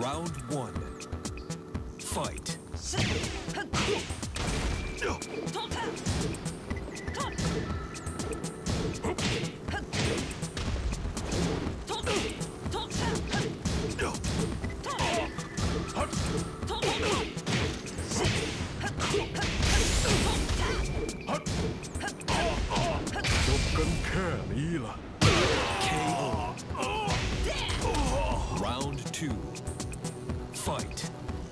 Round one. Fight. KO. Round two. Fight.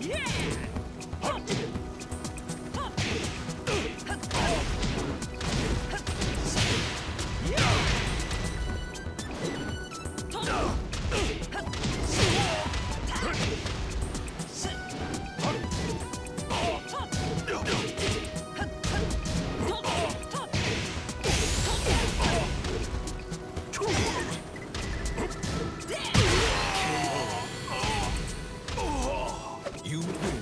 You win.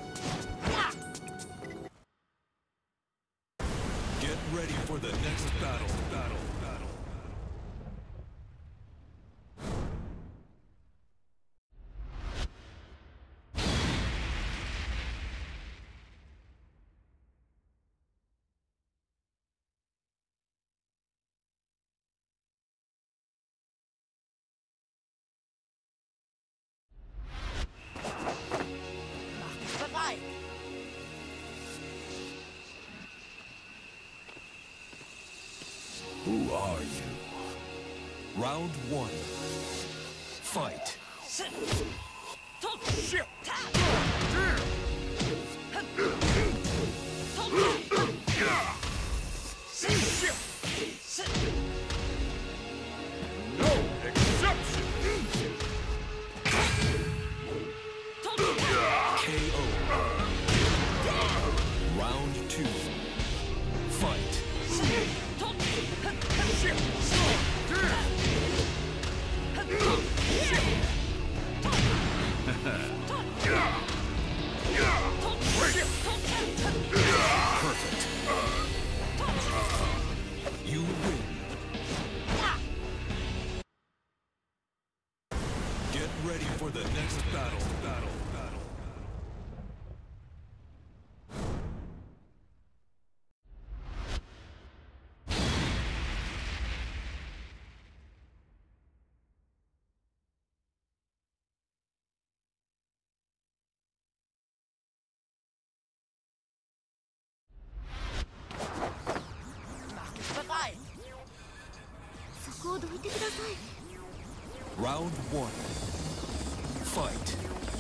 Get ready for the next battle. Who are you? Round one. Fight. No exception. KO. Round two. Fight. Perfect. You win. Get ready for the next battle. Round one. Fight.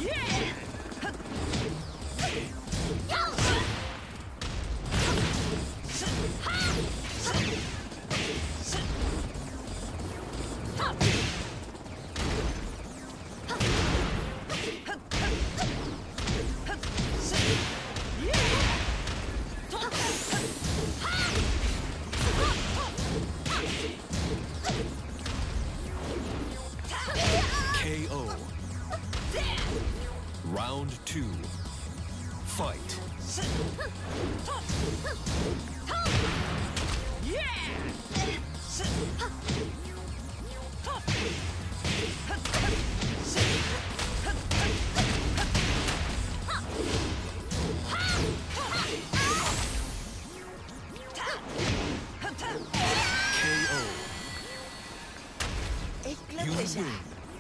KO. Round two. Fight. KO. You win.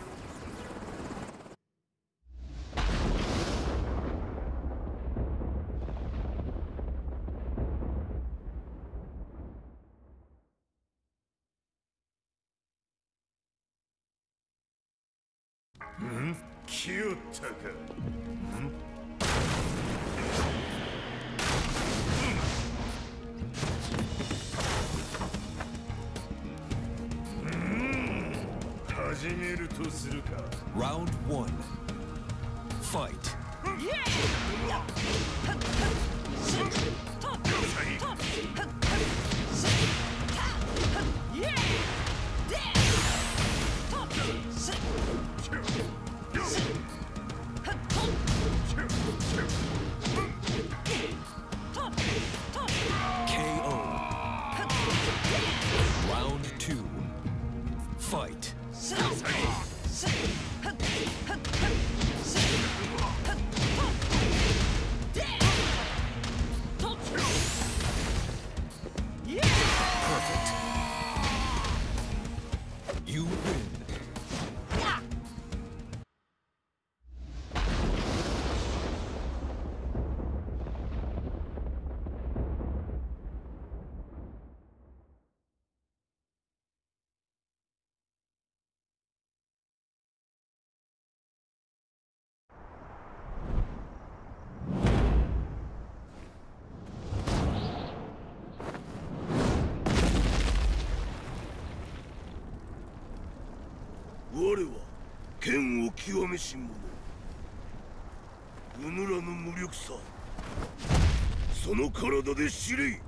Kyutaka. Round one. Fight. KO. Round two. Fight. 我は剣を極めし者。うぬらの無力さ、その体で知れ。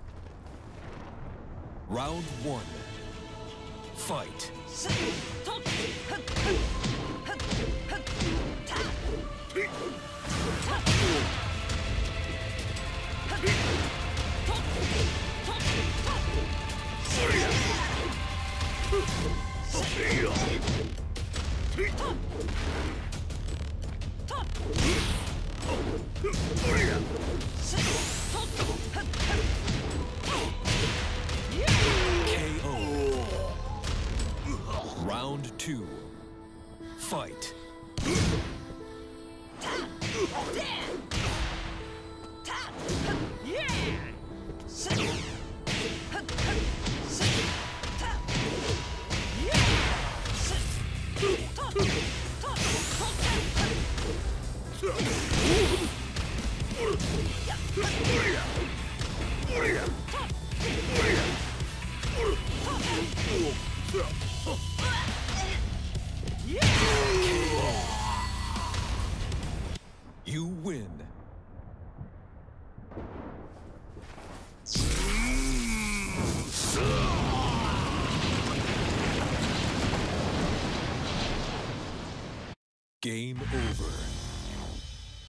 Round 1. Fight. KO. Round 2. Fight. You win.